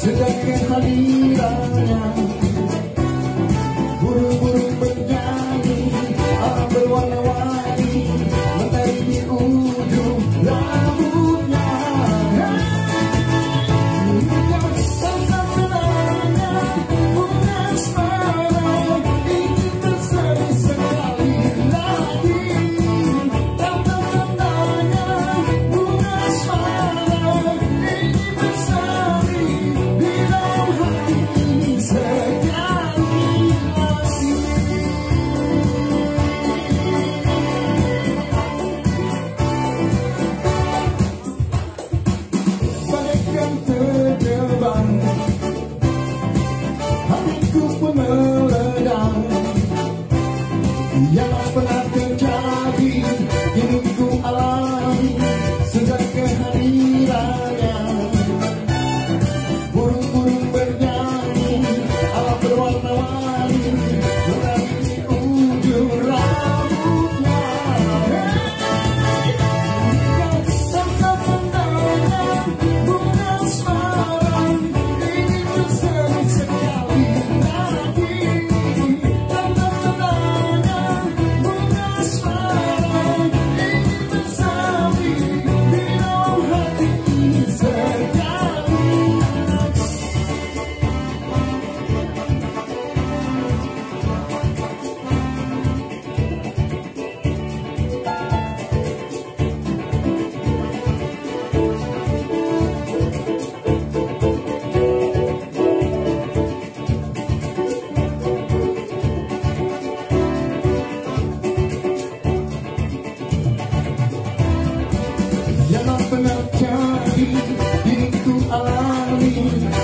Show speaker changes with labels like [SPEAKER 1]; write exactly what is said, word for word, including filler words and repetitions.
[SPEAKER 1] sejak kehadirannya. Burung-burung bernyanyi, alam berwarna-warni, mentari di ujung rambutnya. Tentang menanya bunga asmara, ingin berseri sekali lagi. Tentang-tentangnya bunga asmara, ingin berseri di dalam hati ini sekali lagi. Bagaikan terjebak, hatiku pun meledak. Yang pernah terjadi kini ku alami sejak kehadirannya. Burung-burung bernyanyi, alam berwarna-warni, mentari di ujung rambutnya. Tentang-tentangnya bunga asmara, ingin berseri sekali lagi. Tentang-tentangnya bunga asmara, ingin berseri di dalam hati ini sekali lagi. Yang pernah jadi, kini ku alami